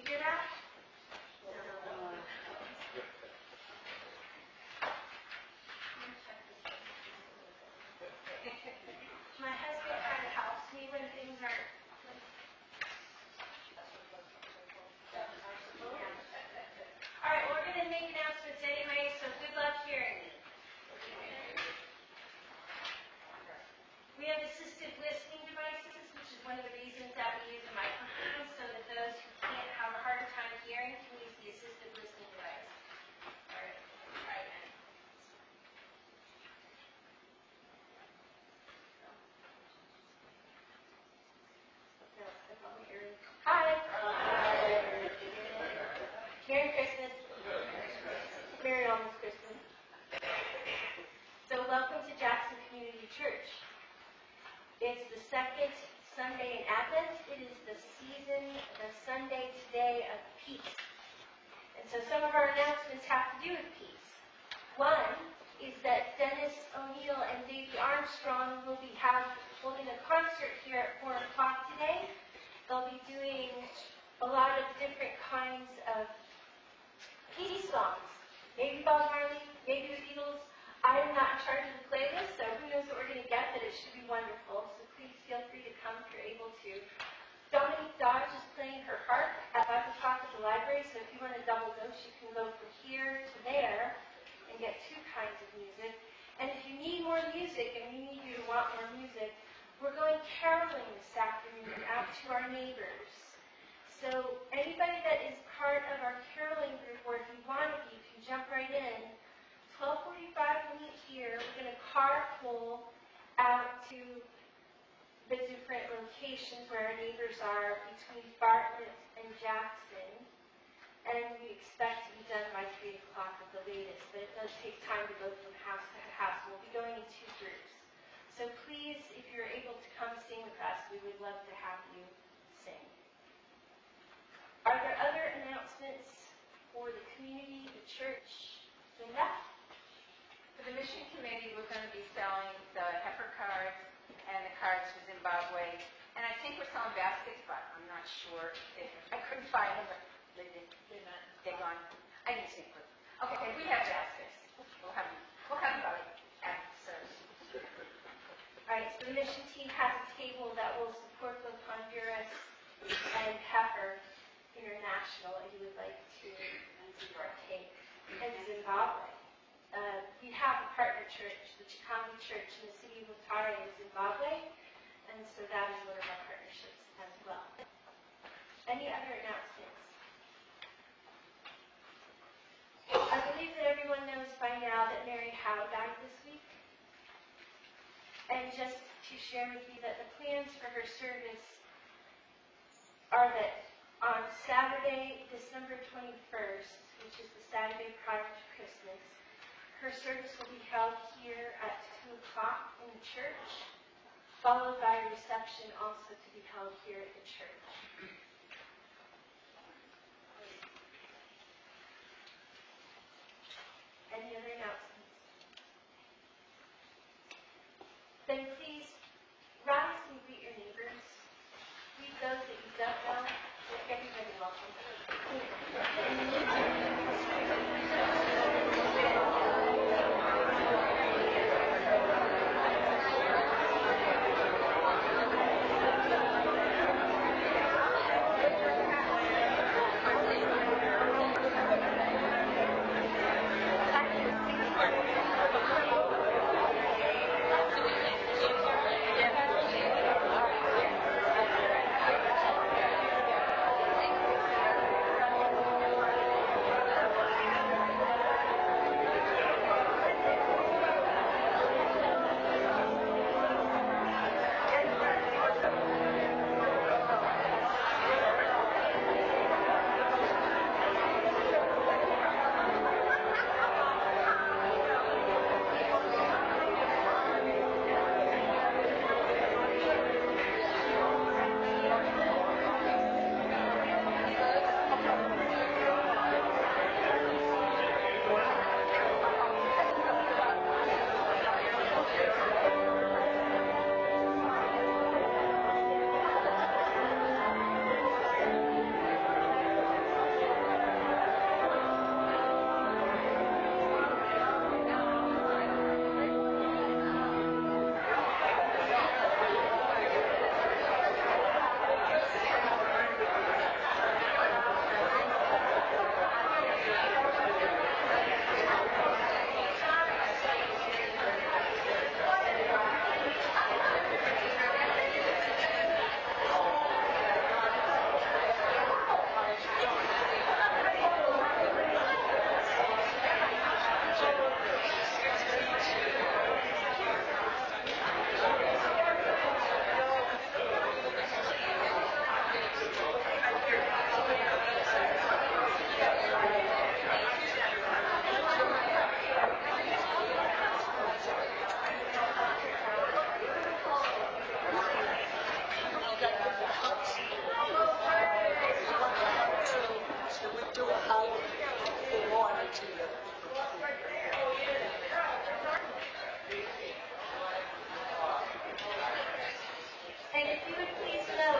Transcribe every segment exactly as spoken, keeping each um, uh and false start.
hear that? My husband kind of helps me when things aren't. All right, well, we're going to make announcements anyway, so good luck hearing me. We have assistive listening devices, which is one of the reasons that we use a microphone, so that those who can't have a harder time hearing can use the assistive listening device. All right, try again. Hi. Hi. Merry Christmas. Merry almost Christmas. So welcome to Jackson Community Church. It's the second Sunday in Advent. It is the season, the Sunday today of peace. And so some of our announcements have to do with peace. One is that Dennis O'Neill and Davey Armstrong will be have, holding a concert here at four o'clock today. They'll be doing a lot of different kinds of peace songs. Maybe Bob Marley, maybe the Beatles. I am not in charge of the playlist, so who knows what we're going to get, but it should be wonderful. So please feel free to come if you're able to. Dominique Dodge is playing her harp at five o'clock at the library, so if you want to double dose, you can go from here to there and get two kinds of music. And if you need more music, and we need you to want more music, we're going caroling this afternoon out to our neighbors. So anybody that is part of our caroling group, or if you want to be, you can jump right in. twelve forty-five we'll meet here. We're going to carpool out to the different locations where our neighbors are between Bartlett and Jackson. And we expect to be done by three o'clock at the latest, but it does take time to go from house to house. We'll be going in two groups. So please, if you're able to come sing with us, we would love to have you sing. Are there other announcements for the community, the church? Linda? For the mission committee, we're going to be selling the heifer cards and the cards for Zimbabwe. And I think we're selling baskets, but I'm not sure. If, I couldn't find them, but they didn't. They're not. They're gone. I didn't see them. Okay, we have baskets. We'll have them. We'll have them after service. All right, so the mission team has a table that will support both Honduras and Heifer International, if you would like to partake, and Zimbabwe. Uh, we have a partner church, the Chikambi Church in the city of Mutare in Zimbabwe, and so that is one of our partnerships as well. Any other announcements? I believe that everyone knows by now that Mary Howe died this week. And just to share with you that the plans for her service are that on Saturday, December twenty-first, which is the Saturday prior to Christmas, her service will be held here at two o'clock in the church, followed by a reception also to be held here at the church. Any other announcements? Then please rise and greet your neighbors. Greet those that you don't know. Make everybody welcome. Thank you.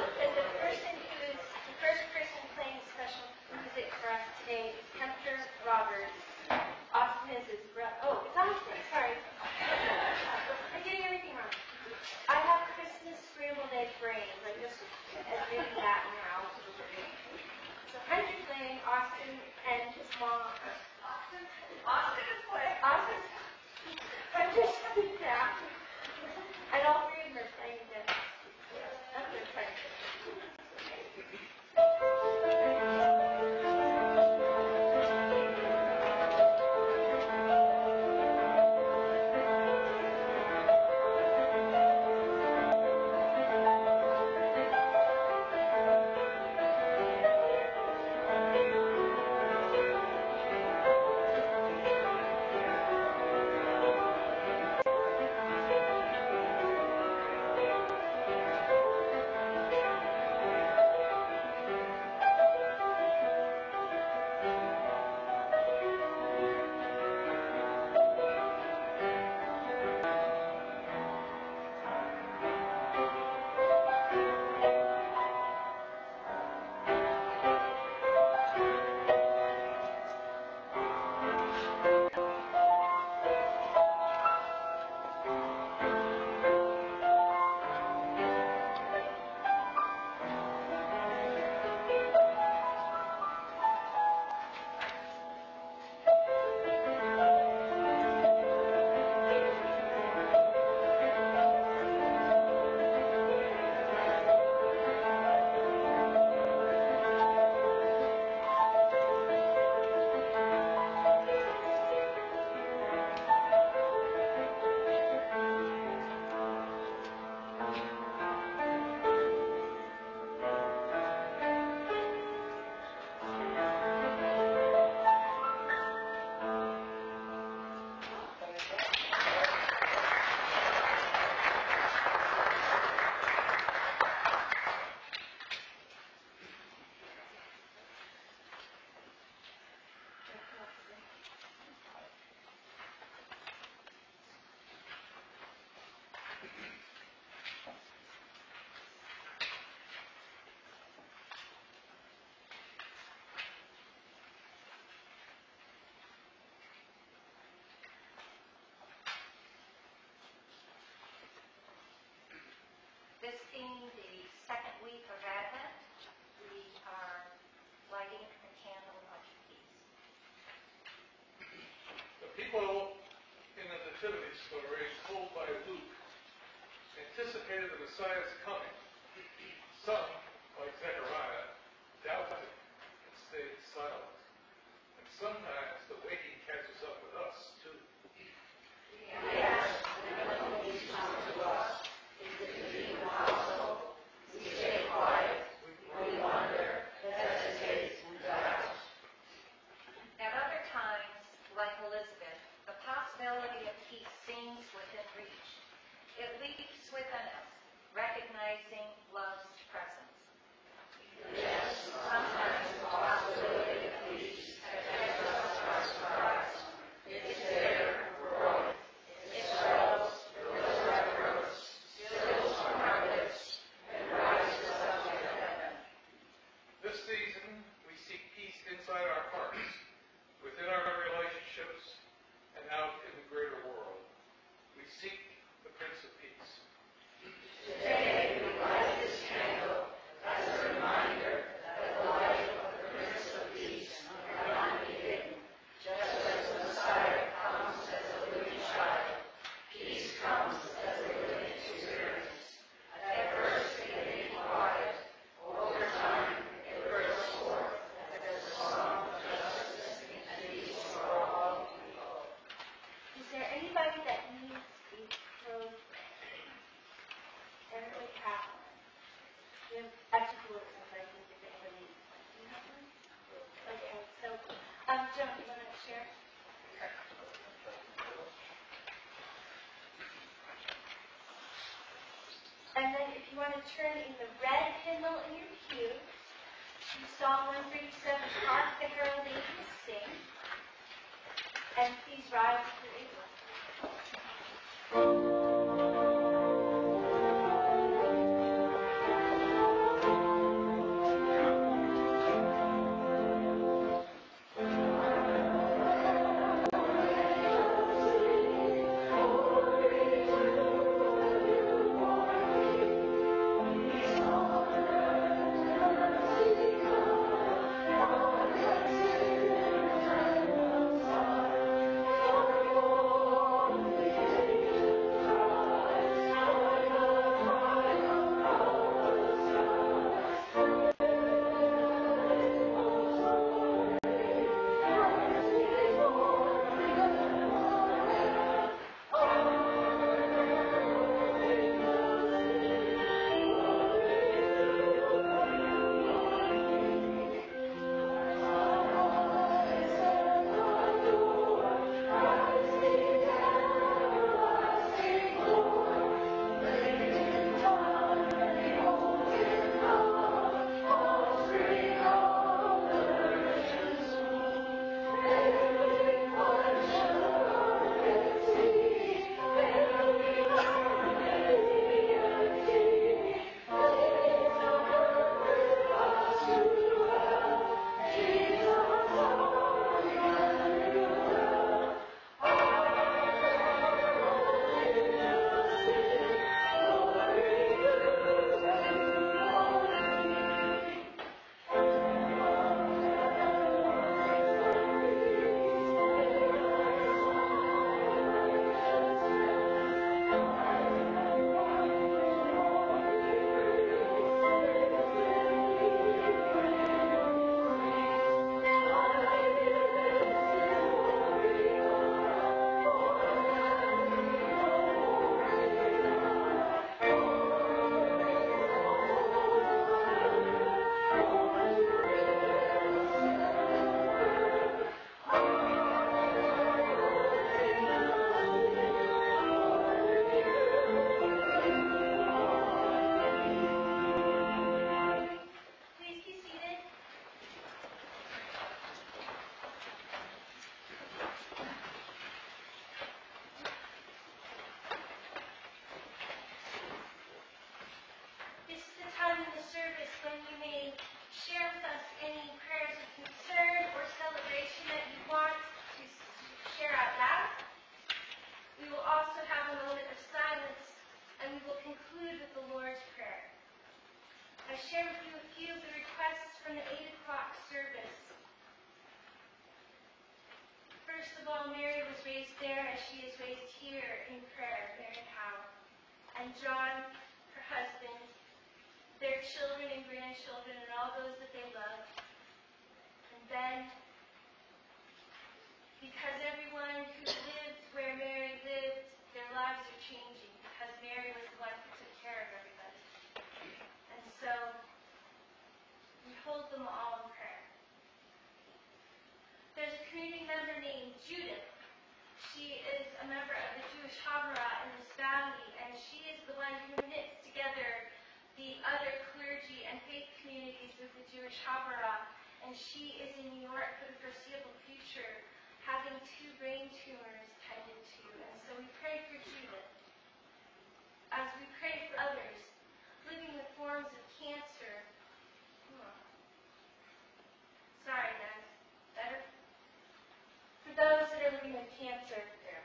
that the person who is, the first person playing special music for us today is Hunter Roberts. Austin is his brother. Oh, it's Austin, sorry. I'm getting everything wrong. I have Christmas scrambled egg brains. I'm just admitting that now. So Hunter's playing, Austin and his mom. Austin? Austin is playing. Austin? Hunter's playing now. And all three of them are playing again. That's their fun. This being the second week of Advent, we are lighting a candle of peace. The people in the Nativity story told by Luke anticipated the Messiah's coming. Some, like Zechariah, doubted and stayed silent. And sometimes the waiting catches up with us, too. Yes, and when these come to us, is it to be impossible? We stay quiet, we wonder, hesitate, and doubt. At other times, like Elizabeth, the possibility of peace seems within reach. It leaps within us, recognizing love's presence. Yes, sometimes the possibility of peace catches us by surprise. It's there, growing. It swells, fills our throats, spills from our lips, and rises up to heaven. This season, we seek peace inside our hearts, within our relationships, and out in the greater world. We seek the Prince of Peace. Today, we light this candle as a reminder that the light of the Prince of Peace cannot be hidden. Just as the Messiah comes as a living child, peace comes as a living experience. At first, it may be quiet. Over time, it bursts forth as a song of justice and peace for all people. Is there anybody that needs a rose? Everybody have one. You have, I took a look since I think if anybody needs one. Do you have one? Okay, so, um, Joan, you want to share? And then if you want to turn in the red hymnal in your pew, to Psalm one thirty-seven, Hark the Herald Angels Sing, and please rise if you're able. Thank conclude with the Lord's Prayer. I share with you a few of the requests from the eight o'clock service. First of all, Mary was raised there as she is raised here in prayer, Mary Howe. And John, her husband, their children and grandchildren, and all those that they love. And then, because everyone who lived where Mary lived, their lives are changing, because Mary was the one who took care of everybody. And so, we hold them all in prayer. There's a community member named Judith. She is a member of the Jewish Havara in this valley, and she is the one who knits together the other clergy and faith communities with the Jewish Havara. And she is in New York for the foreseeable future, having two brain tumors tended to. And so we pray for Judith. As we pray for others living with forms of cancer. Hmm. Sorry, guys. Better? For those that are living with cancer,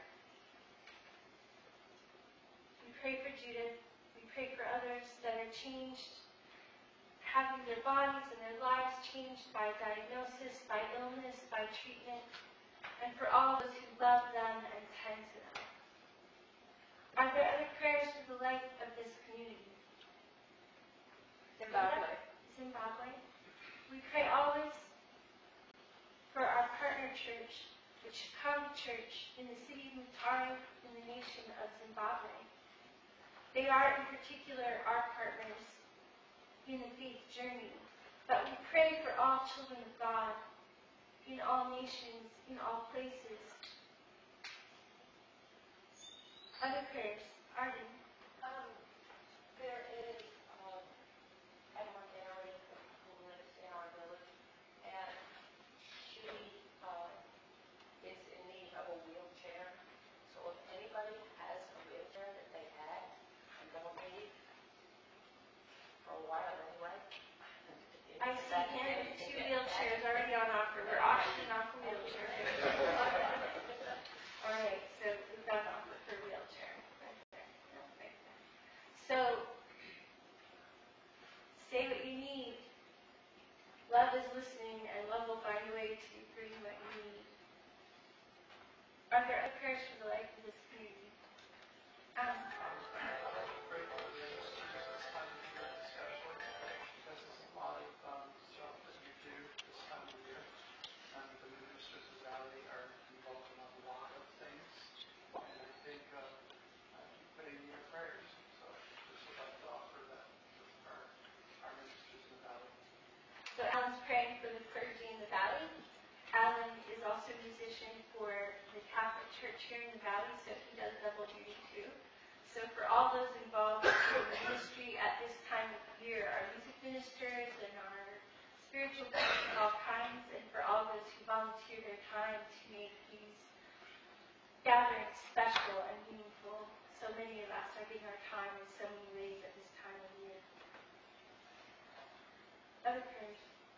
we pray for Judith. We pray for others that are changed, having their bodies and their lives changed by diagnosis, by illness, by treatment, and for all those who love them and tend to them. Are there other prayers for the life of this community? Zimbabwe. Zimbabwe. We pray always for our partner church, the Chicago Church in the city of Mutare in the nation of Zimbabwe. They are in particular our partners in the faith journey, but we pray for all children of God in all nations, in all places. Other prayers. Arden. Um, there is, um, Emma Gary who lives in our village, and she, uh, is in need of a wheelchair. So if anybody has a wheelchair that they had and don't need, for a while anyway. I see him with two wheelchairs already on offer. We're auctioning off a wheelchair. All right, so we've got an offer for a wheelchair. Right there. Right there. So, say what you need. Love is listening, and love will find a way to bring what you need. Are there other prayers for the life of this community? Um, So Alan's praying for the clergy in the valley. Alan is also a musician for the Catholic Church here in the valley, so he does double duty too. So for all those involved in the ministry at this time of year, our music ministers and our spiritual gifts of all kinds, and for all those who volunteer their time to make these gatherings special and meaningful. So many of us are giving our time in so many ways at this time of year. Other prayers.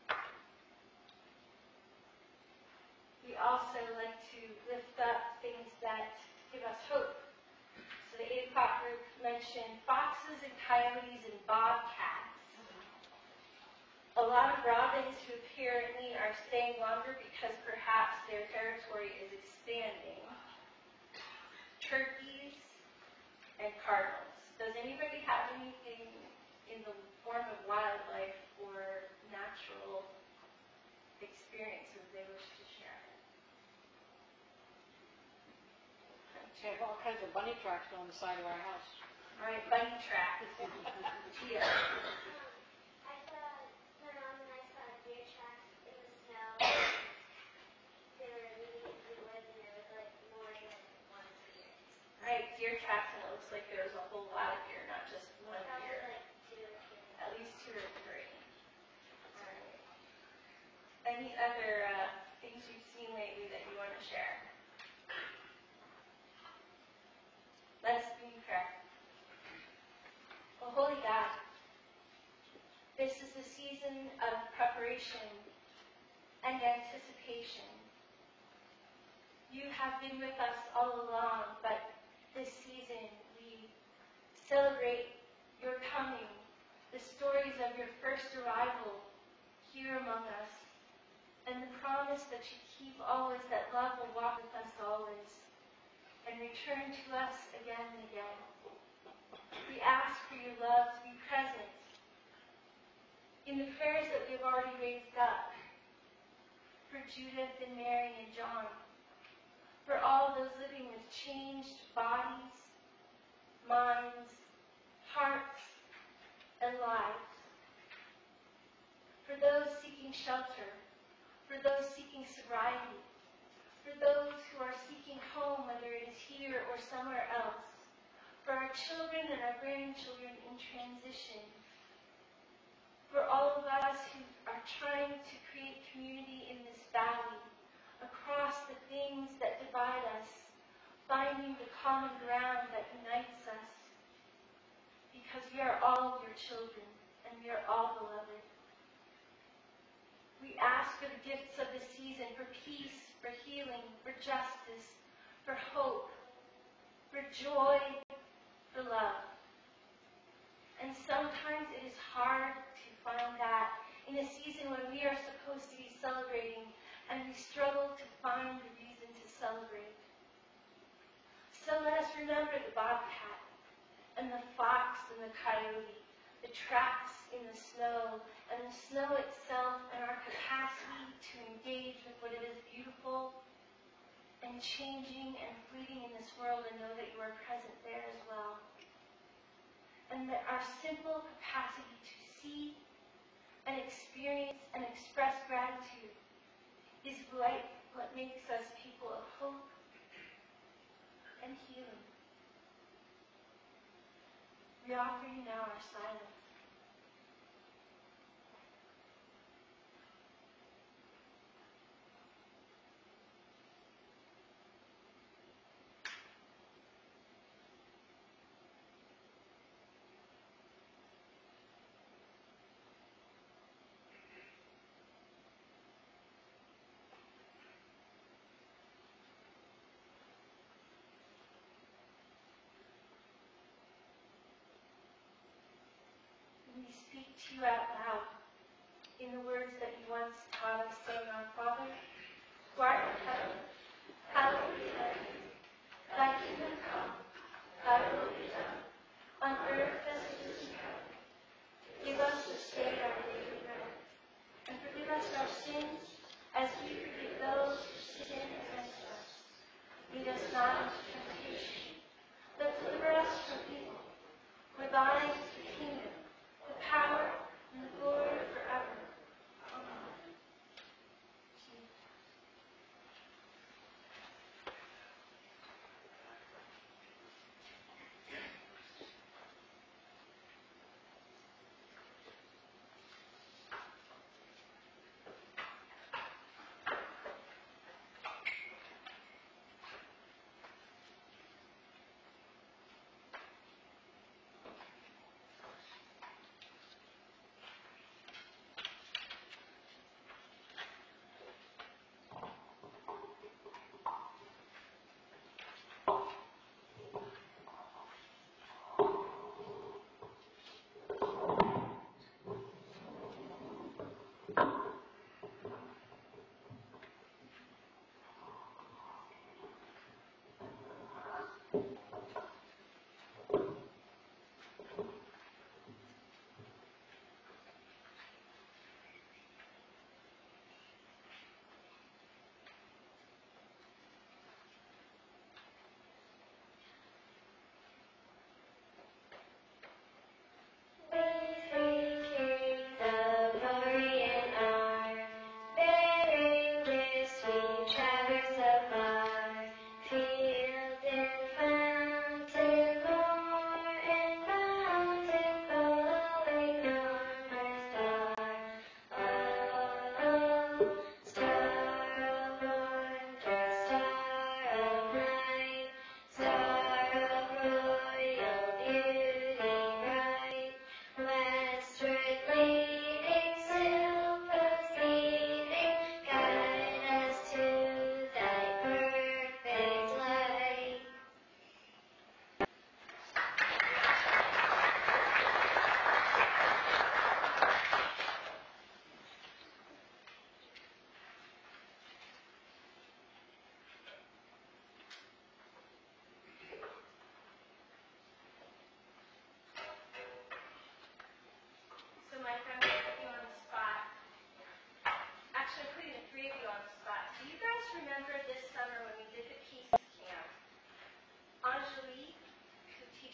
We also like to lift up things that give us hope. So the eight o'clock group mentioned foxes and coyotes and bobcats. A lot of robins who apparently are staying longer because perhaps their territory is expanding. Turkeys and cardinals. Does anybody have anything in the form of wildlife or natural experiences they wish to share? We have all kinds of bunny tracks on the side of our house. All right, bunny track. Tia. I saw, my mom and I saw deer tracks in the snow. They were really, we lived and there was like more than one deer. All right, deer tracks, and it looks like there was a whole lot of deer, not just one Probably deer. like two or three. At least two or three. All right. Any other uh, things you've seen lately that you want to share? Let us be in prayer. Oh, holy God, this is a season of preparation and anticipation. You have been with us all along, but this season we celebrate your coming, the stories of your first arrival here among us, and the promise that you keep always that love will walk with us always and return to us again and again. We ask for your love to be present in the prayers that we have already raised up for Judith and Mary and John, for all those living with changed bodies, minds, hearts, and lives, for those seeking shelter, for those seeking sobriety, for those who are seeking home, whether it is here or somewhere else, for our children and our grandchildren in transition, for all of us who are trying to create community in this valley, across the things that divide us, finding the common ground that unites us, because we are all your children and we are all beloved. We ask for the gifts of the season, for peace, for healing, for justice, for hope, for joy, for love. And sometimes it is hard to find that in a season when we are supposed to be celebrating and we struggle to find the reason to celebrate. So let us remember the bobcat and the fox and the coyote, the tracks in the snow, and the snow itself, and our capacity to engage with what is beautiful and changing and fleeting in this world, and know that you are present there as well. And that our simple capacity to see and experience and express gratitude is like what makes us people of hope and healing. We offer you now our silence. We speak to you out loud in the words that you once taught us, saying, Our Father, who art in heaven, hallowed be thy name. Thy kingdom come, thy will be done, on earth as it is in heaven. Give us this day our daily bread, and forgive us our sins as we forgive those who sin against us. Lead us not into temptation, but deliver us from evil. For thine is the kingdom, the power, and the glory forever. Amen.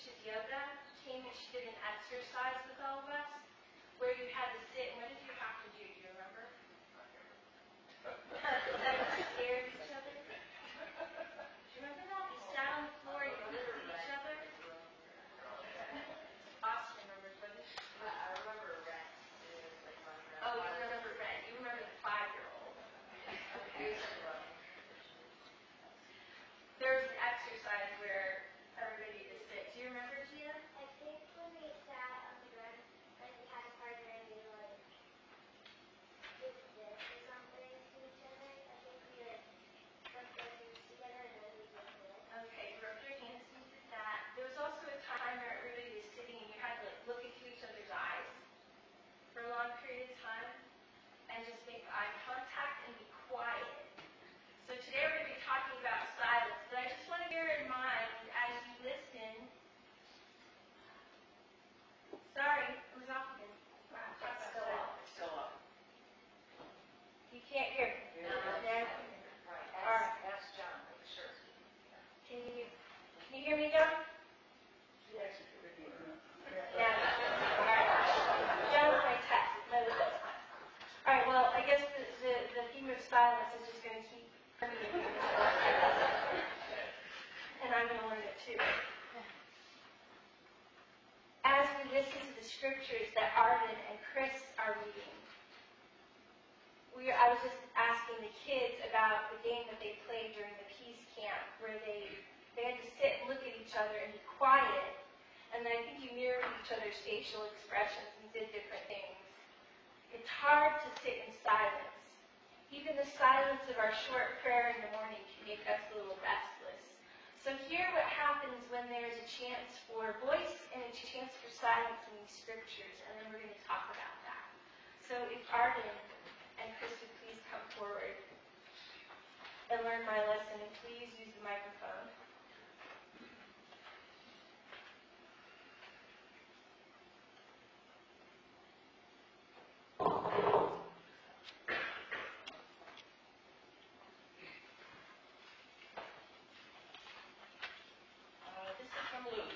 teaches yoga, came and she did an exercise with all of us where you had to sit. And what did you have to do? Do you remember? Stare at each other. Do you remember that? You sat on the floor and you looked at each other. Austin remembers, what did you do? I remember Ren. Oh, you remember Ren. You remember the five-year-old. Okay. There was an exercise where everybody would sit. Do you remember, Gia? I think when we sat on the ground, like we had a partner and we like did this or something to each other. I think we like rubbed our hands together and then we did this. Okay, you rubbed your hands and you did that. There was also a time where everybody was sitting and you had to like look into each other's eyes for a long period of time and just make eye contact and be quiet. So today we're going to be talking about silence, but I just want to bear in mind as you listen. Sorry, it was off again. Wow, talk about Still silence. up, it's still up. You can't hear me. Yeah. No? Right, All right. ask, ask John, make sure. Can you, can you hear me, John? Yes. Yeah. All right. John with my test. My little test. All right, well, I guess the, the, the theme of silence is just going to keep permeating. And I'm going to learn it too. As we listen to the scriptures that Arden and Chris are reading, we are, I was just asking the kids about the game that they played during the peace camp, where they, they had to sit and look at each other and be quiet. And then I think you mirrored each other's facial expressions and did different things. It's hard to sit in silence. Even the silence of our short prayer in the morning can make us a little restless. So hear what happens when there's a chance for voice and a chance for silence in these scriptures, and then we're going to talk about that. So if Arden and Chris would please come forward and learn my lesson, and please use the microphone. Uh, this is from Luke,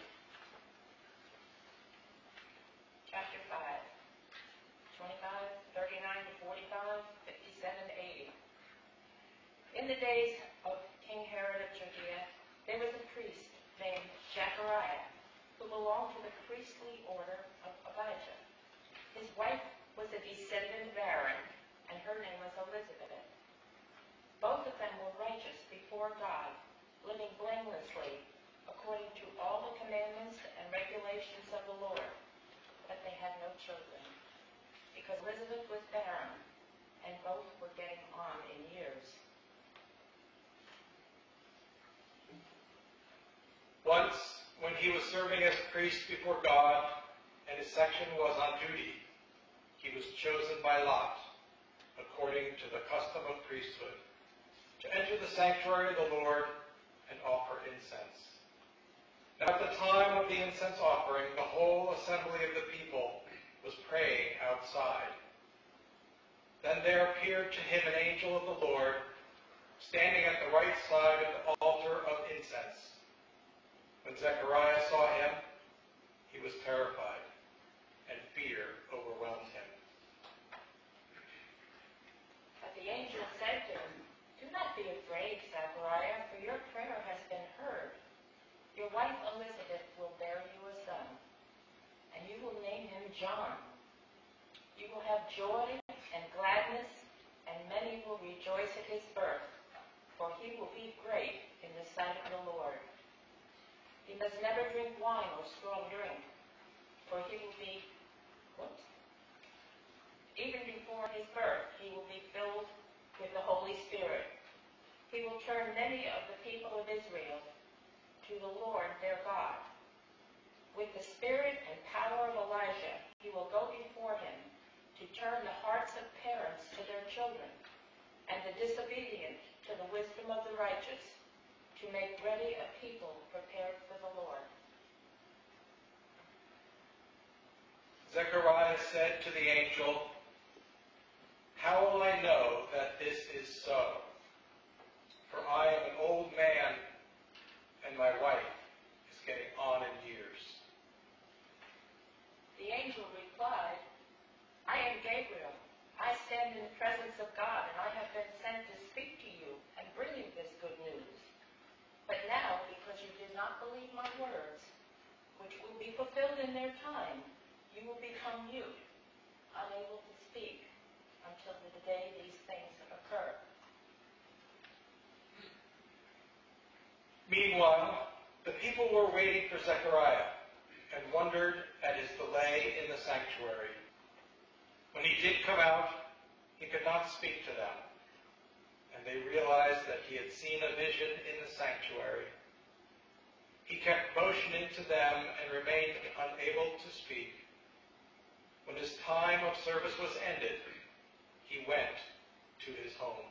chapter five, twenty-five, thirty-nine to forty-five, fifty-seven to eighty. In the days of King Herod of Judea, there was a priest named Zechariah, who belonged to the priestly order of Abijah. His wife was a descendant of Aaron, and her name was Elizabeth. Both of them were righteous before God, living blamelessly according to all the commandments and regulations of the Lord. But they had no children, because Elizabeth was barren, and both were getting on in years. Once, when he was serving as priest before God, and his section was on duty, he was chosen by lot, according to the custom of priesthood, to enter the sanctuary of the Lord and offer incense. Now at the time of the incense offering, the whole assembly of the people was praying outside. Then there appeared to him an angel of the Lord, standing at the right side of the altar of incense. When Zechariah saw him, he was terrified, and fear overwhelmed him. But the angel said to him, "Do not be afraid, Zechariah, for your prayer has been heard. Your wife Elizabeth will bear you a son, and you will name him John. You will have joy and gladness, and many will rejoice at his birth, for he will be great in the sight of the Lord. He must never drink wine or strong drink, for he will be, whoops, even before his birth, he will be filled with the Holy Spirit. He will turn many of the people of Israel to the Lord their God. With the spirit and power of Elijah, he will go before him to turn the hearts of parents to their children, and the disobedient to the wisdom of the righteous, to make ready a people prepared for the Lord." Zechariah said to the angel, "How will I know that this is so? For I am an old man, and my wife is getting on in years." The angel replied, I am Gabriel. I stand in the presence of God, and I have been sent to speak to you and bring you this good news. But now, because you did not believe my words, which will be fulfilled in their time, you will become mute, unable to speak until the day these things occur. Meanwhile, the people were waiting for Zechariah and wondered at his delay in the sanctuary. When he did come out, he could not speak to them, and they realized that he had seen a vision in the sanctuary. He kept motioning to them and remained unable to speak. When his time of service was ended, he went to his home.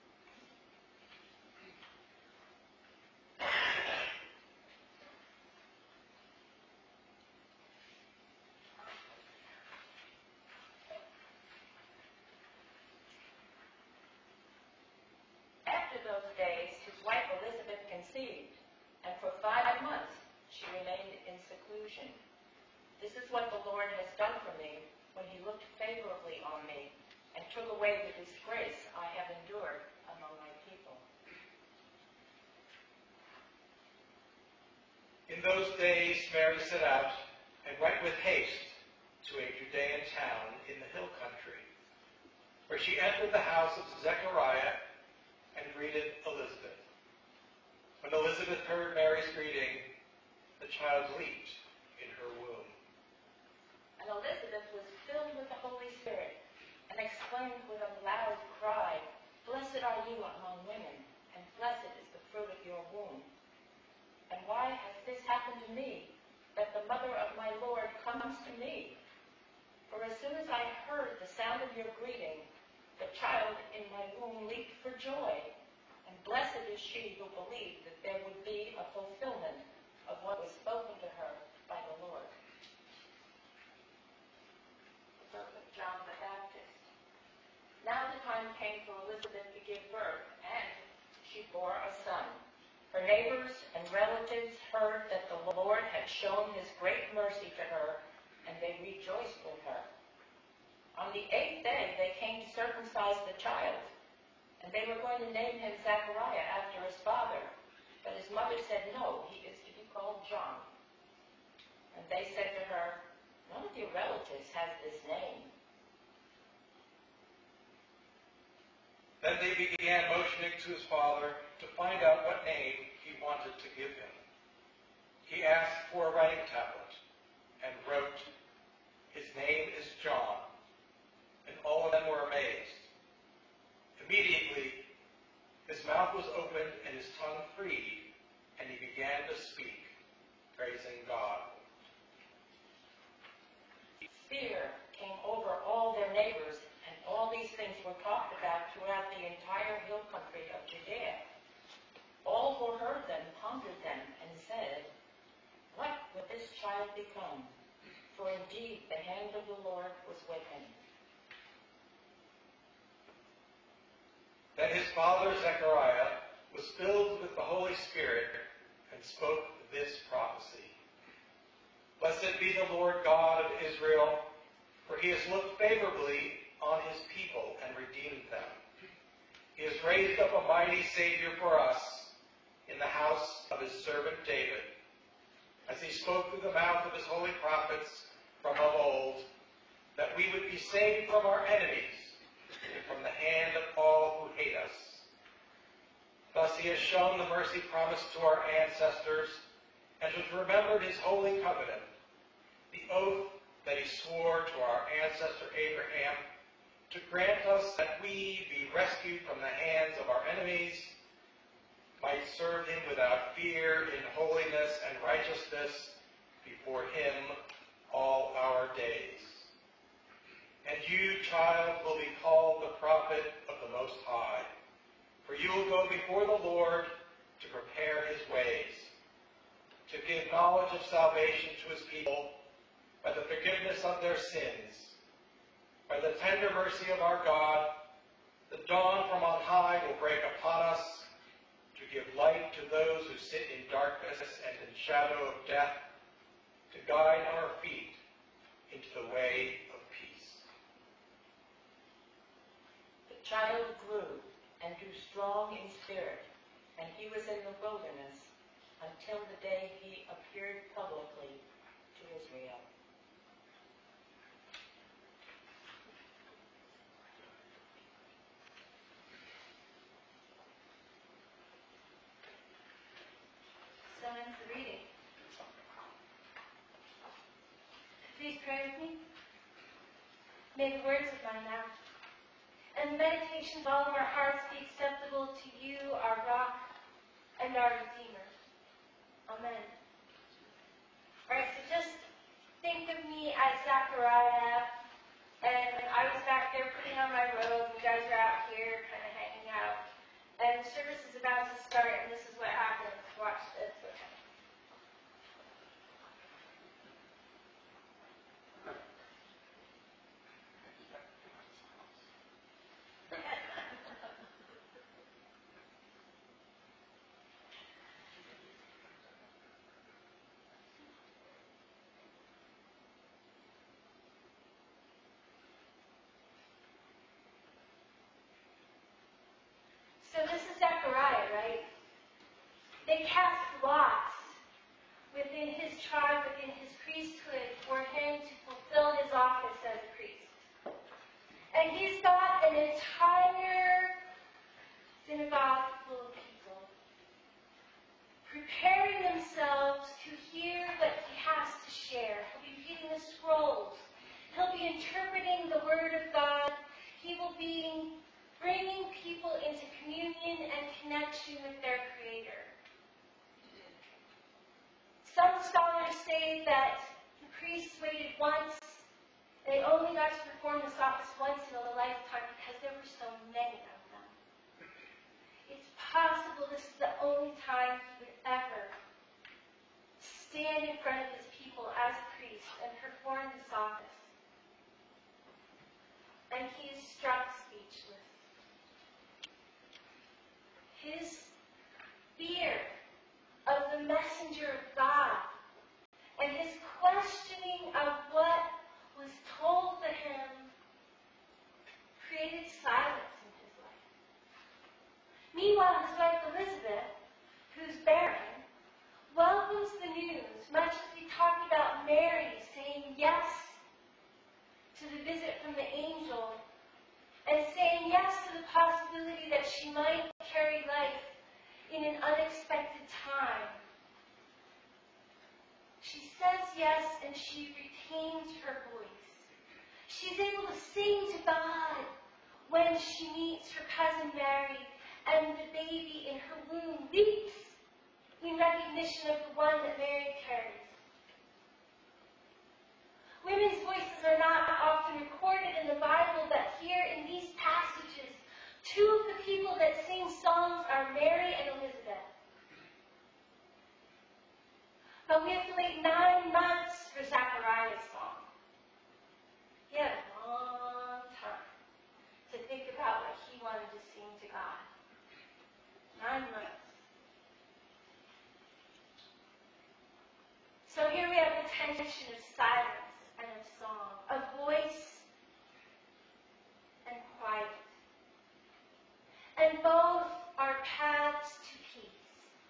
After those days, his wife Elizabeth conceived, and for five months she remained in seclusion. This is what the Lord has done for me when he looked favorably on me and took away the disgrace I have endured among my people. In those days, Mary set out and went with haste to a Judean town in the hill country, where she entered the house of Zechariah and greeted Elizabeth. When Elizabeth heard Mary's greeting, the child leaped in her womb. And Elizabeth was filled with the Holy Spirit and exclaimed with a loud cry, Blessed are you among women, and blessed is the fruit of your womb. And why has this happened to me, that the mother of my Lord comes to me? For as soon as I heard the sound of your greeting, the child in my womb leaped for joy, and blessed is she who believed that there would be a fulfillment of what was spoken to her by the Lord. The birth of John the Baptist. Now the time came for Elizabeth to give birth, and she bore a son. Her neighbors and relatives heard that the Lord had shown his great mercy to her, and they rejoiced with her. On the eighth day, they came to circumcise the child, and they were going to name him Zechariah after his father. But his mother said, no, he is to be called John. And they said to her, none of your relatives has this name. Then they began motioning to his father to find out what name he wanted to give him. He asked for a writing tablet and wrote, His name is John. And all of them were amazed. Immediately, his mouth was opened and his tongue freed, and he began to speak, praising God. Fear came over all their neighbors, and all these things were talked about throughout the entire hill country of Judea. All who heard them pondered them and said, What would this child become? For indeed the hand of the Lord was with him. Then his father Zechariah was filled with the Holy Spirit and spoke this prophecy. Blessed be the Lord God of Israel, for he has looked favorably on his people and redeemed them. He has raised up a mighty Savior for us in the house of his servant David, as he spoke through the mouth of his holy prophets from of old, that we would be saved from our enemies and from the hand of all who hate us. Thus he has shown the mercy promised to our ancestors, and has remembered his holy covenant, the oath that he swore to our ancestor Abraham, to grant us that we, be rescued from the hands of our enemies, might serve him without fear in holiness and righteousness before him all our days. And you, child, will be called the prophet of the Most High, for you will go before the Lord to prepare his ways, to give knowledge of salvation to his people by the forgiveness of their sins. By the tender mercy of our God, the dawn from on high will break upon us, to give light to those who sit in darkness and in shadow of death, to guide our feet into the way of peace. The child grew and grew strong in spirit, and he was in the wilderness until the day he appeared publicly to Israel. So ends the reading. Please pray with me. May the words of my mouth and the meditations of all of our hearts be acceptable to you, our rock and our Redeemer. Amen. All right, so just think of me as Zechariah, and I was back there putting on my robe, and you guys are out here kind of hanging out, and the service is about to start, and this is what happens. Watch this. So this is Zechariah, right? They cast lots within his tribe, within his priesthood, for him to fulfill his office as a priest. And he's got an entire synagogue full of people preparing themselves to hear what he has to share. He'll be reading the scrolls. He'll be interpreting the Word of God. He will be bringing people into communion and connection with their Creator. Some scholars say that the priests waited once. They only got to perform this office once in a lifetime because there were so many of them. It's possible this is the only time he would ever stand in front of his people as a priest and perform this office. And he is struck speechless. His fear of the messenger of God and his questioning of what was told to him created silence in his life. Meanwhile, his wife Elizabeth, who's barren, welcomes the news, much as we talked about Mary saying yes to the visit from the angel and saying yes to the possibility that she might carry life in an unexpected time. She says yes, and she retains her voice. She's able to sing to God when she meets her cousin Mary, and the baby in her womb leaps in recognition of the one that Mary carries. Women's voices are not often recorded in the Bible, but here in these passages, two of the people that sing songs are Mary and Elizabeth. But we have to wait nine months for Zechariah's song. He had a long time to think about what he wanted to sing to God. Nine months. So here we have the tension of silence and of song, of voice and quiet. And both are paths to peace.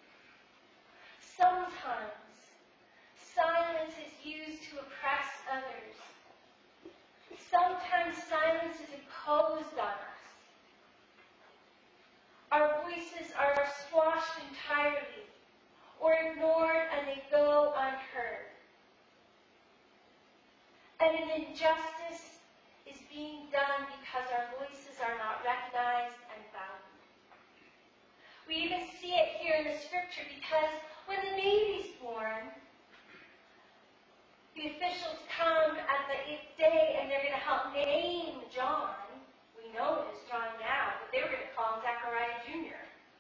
Sometimes silence is used to oppress others. Sometimes silence is imposed on us. Our voices are squashed entirely or ignored and they go unheard. And an injustice is being done because our voices are not recognized and valued. We even see it here in the scripture because when the baby's born, the officials come at the eighth day and they're going to help name John. We know it is John now, but they were going to call him Zechariah Junior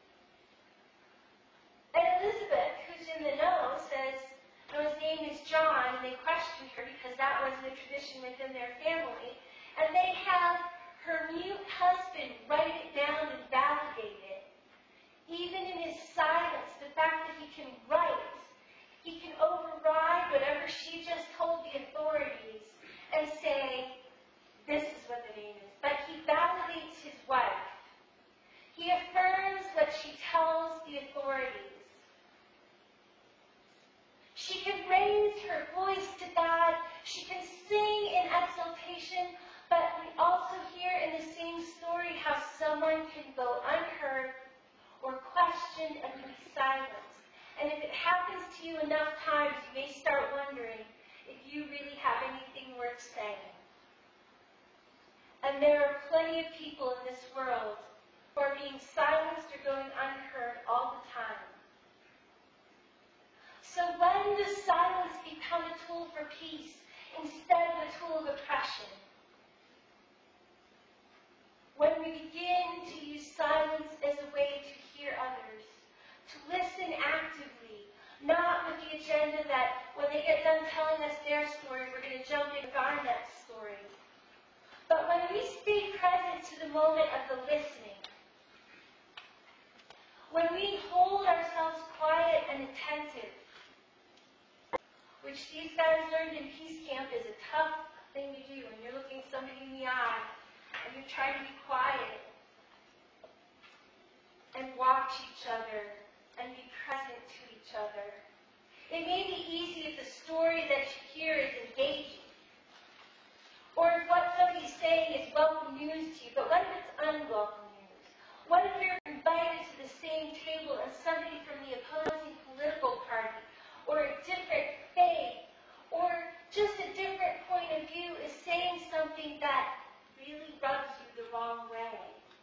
And Elizabeth, who's in the know, says, no, his name is John, and they questioned her because that was the tradition within their family. And they have her mute husband write it down and validate it. Even in his silence, the fact that he can write, he can override whatever she just told the authorities to you enough times, you may start wondering if you really have anything worth saying. And there are plenty of people in this world who are being silenced or going unheard all the time. So when does silence become a tool for peace instead of a tool of oppression? When we begin to use silence as a way to hear others, to listen actively, not with the agenda that when they get done telling us their story, we're going to jump into our next story. But when we stay present to the moment of the listening, when we hold ourselves quiet and attentive, which these guys learned in Peace Camp is a tough thing to do when you're looking somebody in the eye and you're trying to be quiet and watch each other and be present to each other. It may be easy if the story that you hear is engaging, or if what somebody's saying is welcome news to you, but what if it's unwelcome news? What if you're invited to the same table and somebody from the opposing political party, or a different faith, or just a different point of view is saying something that really rubs you the wrong way?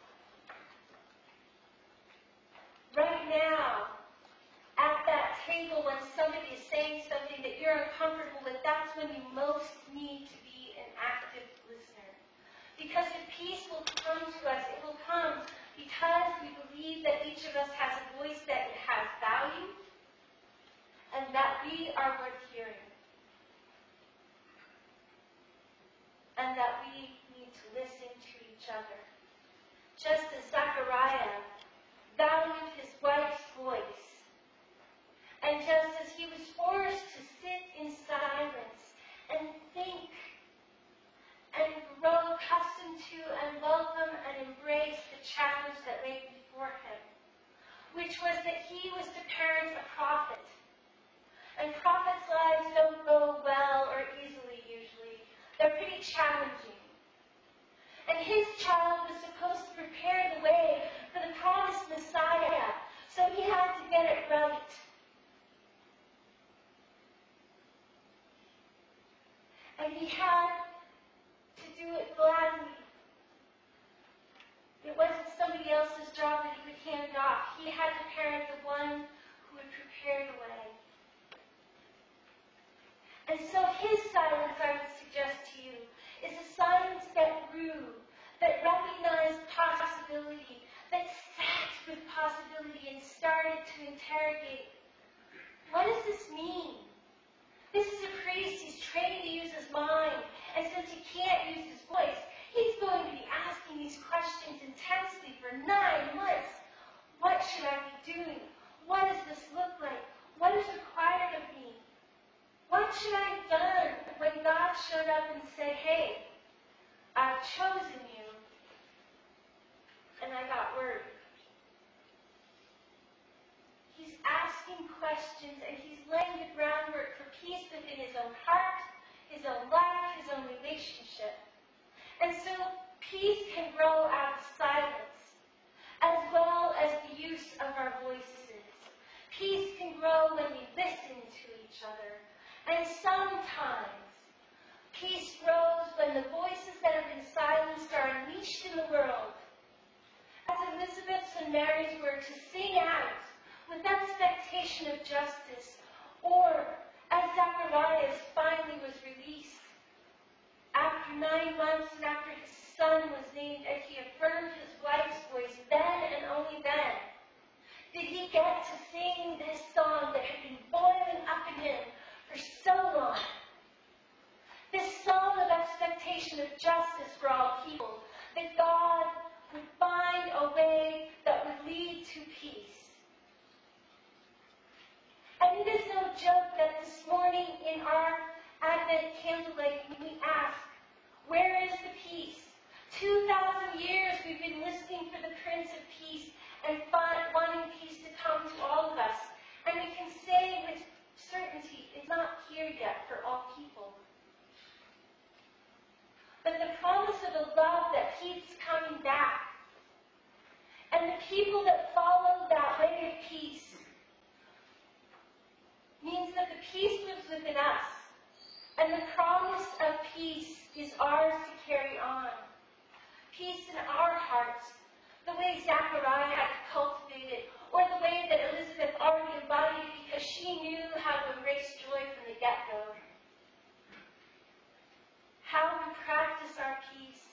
Right now, at that table, when somebody is saying something that you're uncomfortable with, that's when you most need to be an active listener. Because if peace will come to us, it will come because we believe that each of us has a voice that has value and that we are worth hearing. And that we need to listen to each other. Just as Zechariah valued his wife's voice, and just as he was forced to sit in silence and think and grow accustomed to and welcome and embrace the challenge that lay before him, which was that he was to parent a prophet. And prophets' lives don't go well or easily usually. They're pretty challenging. And his child was supposed to prepare the way for the promised Messiah, so he had to get it right. And he had to do it gladly. It wasn't somebody else's job that he would hand off. He had to parent the one who would prepare the way. And so his silence, I would suggest to you, is a silence that grew, that recognized possibility, that sat with possibility and started to interrogate, what does this mean? This is a priest, he's trained to use his mind, and since he can't use his voice, he's going to be asking these questions intensely for nine months. What should I be doing? What does this look like? What is required of me? What should I have done when God showed up and said, hey, I've chosen you, and I got word? He's asking questions, and he's laying the groundwork for peace within his own heart, his own life, his own relationship. And so peace can grow out of silence, as well as the use of our voices. Peace can grow when we listen to each other. And sometimes peace grows when the voices that have been silenced are unleashed in the world. As Elizabeth's and Mary's were to sing out with expectation of justice, or as Zechariah's finally was released. After nine months and after his son was named, and he affirmed his wife's voice, then and only then did he get to sing this song that had been boiling up in him for so long. This song of expectation of justice for all people, that God would find a way that would lead to peace. And it is no joke that this morning in our Advent candlelight, we ask, where is the peace? Two thousand years we've been listening for the Prince of Peace and wanting peace to come to all of us. And we can say with certainty, it's not here yet for all people. But the promise of a love that keeps coming back, and the people that follow that way of peace, means that the peace lives within us, and the promise of peace is ours to carry on. Peace in our hearts, the way Zechariah had to cultivate it, or the way that Elizabeth already embodied it because she knew how to embrace joy from the get-go. How we practice our peace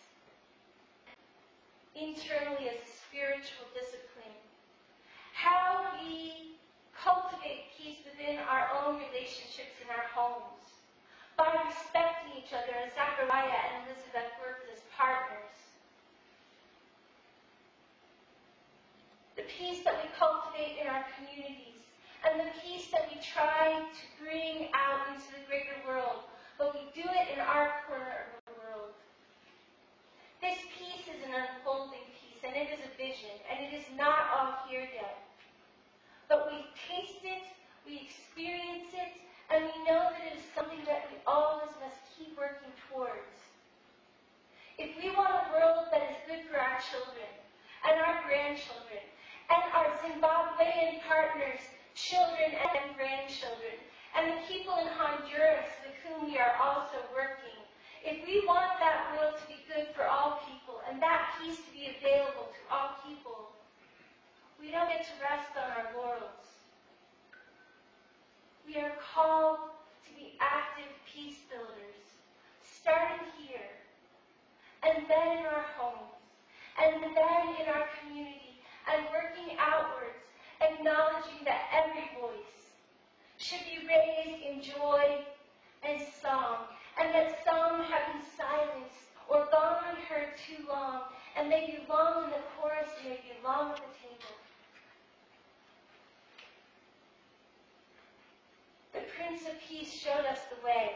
internally as a spiritual discipline. How we cultivate peace within our own relationships in our homes by respecting each other as Zechariah and Elizabeth worked as partners. The peace that we cultivate in our communities and the peace that we try to bring out into the greater world, but we do it in our corner of the world. This peace is an unfolding peace, and it is a vision, and it is not all here yet. But we taste it, we experience it, and we know that it is something that we always must keep working towards. If we want a world that is good for our children, and our grandchildren, and our Zimbabwean partners, children and grandchildren, and the people in Honduras with whom we are also working, if we want that world to be good for all people, and that peace to be available to all people, we don't get to rest on our laurels. We are called to be active peace builders, starting here, and then in our homes, and then in our community, and working outwards, acknowledging that every voice should be raised in joy and song, and that some have been silenced or gone unheard too long, and they belong in the chorus and they belong at the table. The Prince of Peace showed us the way.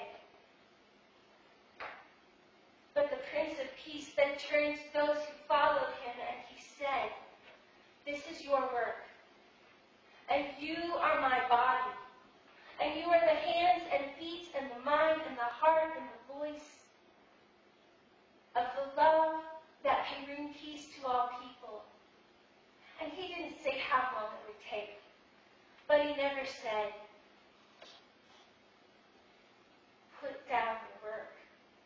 But the Prince of Peace then turned to those who followed him and he said, "This is your work, and you are my body, and you are the hands and feet and the mind and the heart and the voice of the love that can bring peace to all people." And he didn't say how long it would take, but he never said, "Put down your work."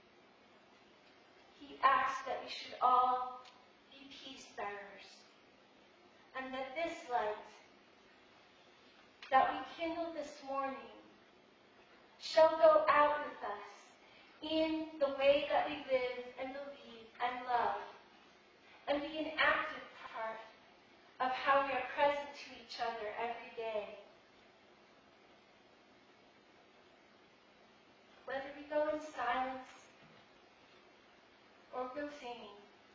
He asked that we should all be peace bearers, and that this light that we kindle this morning shall go out with us in the way that we live and believe and love, and be an active part of how we are present to each other every day. Whether we go in silence or go singing,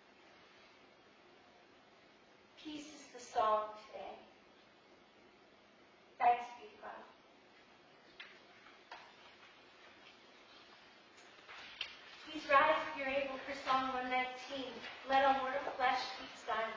peace is the song today. Thanks be to God. Please rise if you're able for Psalm one nineteen. Let all mortal flesh keep silence.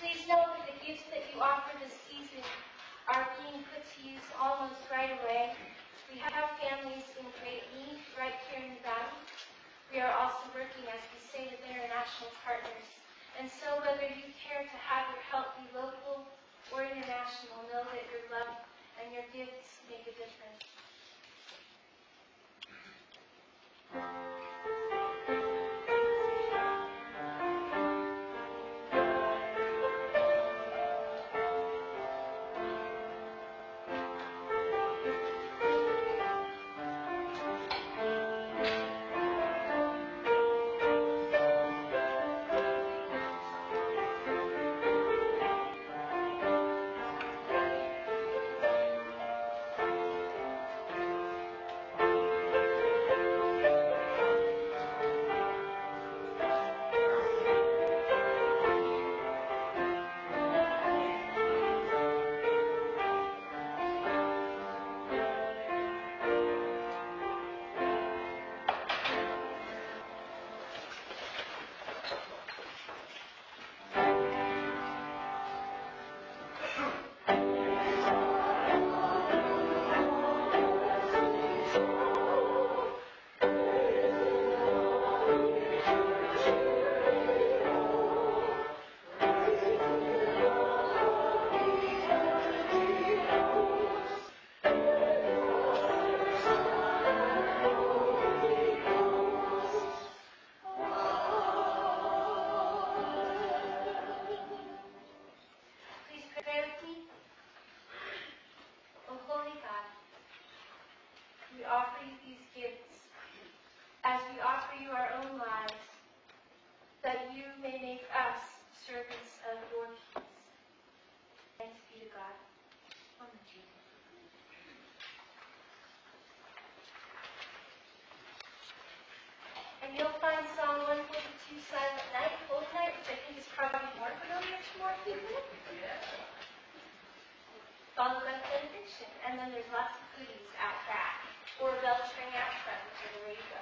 Please know that the gifts that you offer this season are being put to use almost right away. We have families in great need right here in the Valley. We are also working, as we say, with international partners. And so whether you care to have your help be local or international, know that your love and your gifts make a difference. And you'll find Psalm one forty-two, Silent Night, Holy Night, which I think is probably more familiar to more people. Followed by benediction. And then there's lots of goodies out back. Or bells ring out front, which are the way you go.